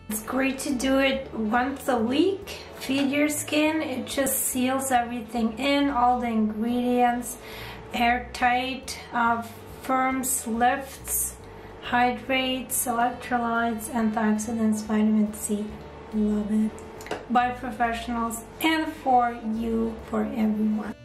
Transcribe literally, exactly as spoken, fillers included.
It's great to do it once a week. Feed your skin. It just seals everything in, all the ingredients, airtight, uh, firms, lifts, hydrates, electrolytes, antioxidants, vitamin C. Love it. By professionals and for you, for everyone.